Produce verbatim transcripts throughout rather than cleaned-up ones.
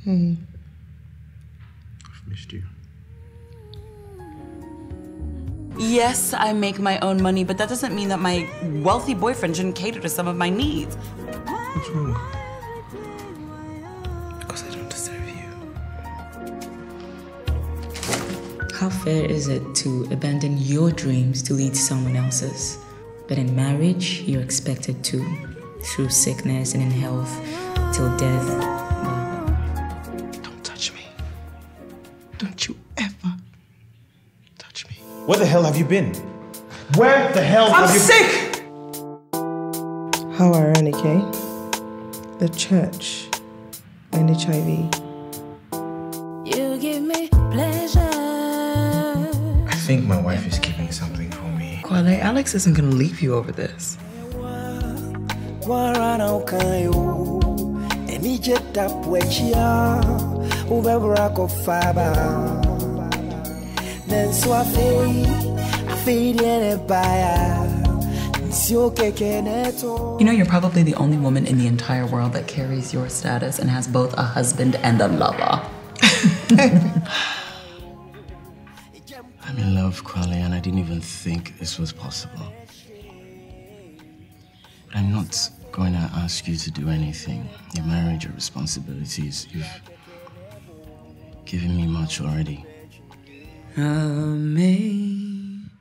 Hmm. I've missed you. Yes, I make my own money, but that doesn't mean that my wealthy boyfriend shouldn't cater to some of my needs. What's wrong? Because I don't deserve you. How fair is it to abandon your dreams to lead someone else's? But in marriage, you're expected to, through sickness and in health, till death. Don't touch me. Don't you ever touch me. Where the hell have you been? Where the hell I'm have you... sick! How ironic, eh? The church and H I V. You give me pleasure. I think my wife is keeping something from me. Kwale, Alex isn't gonna leave you over this. You know, you're probably the only woman in the entire world that carries your status and has both a husband and a lover. I'm in love, Kwale, and I didn't even think this was possible. But I'm not going to ask you to do anything. Your marriage, your responsibilities, you've given me much already. Amazing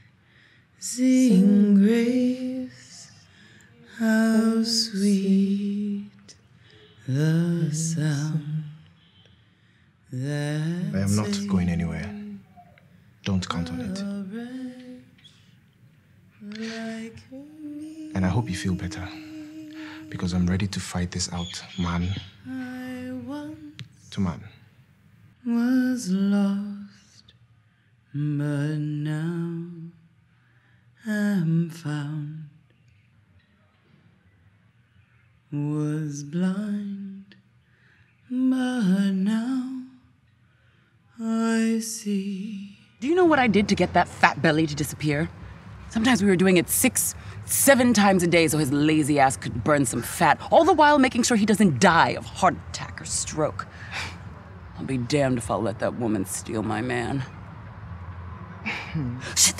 grace, how sweet the sound that I am not going anywhere. Don't count on it. And I hope you feel better. Because I'm ready to fight this out, man to man. Was lost, but now I'm found. Was blind, but now I see. Do you know what I did to get that fat belly to disappear? Sometimes we were doing it six, seven times a day so his lazy ass could burn some fat, all the while making sure he doesn't die of heart attack or stroke. I'll be damned if I'll let that woman steal my man. Shit.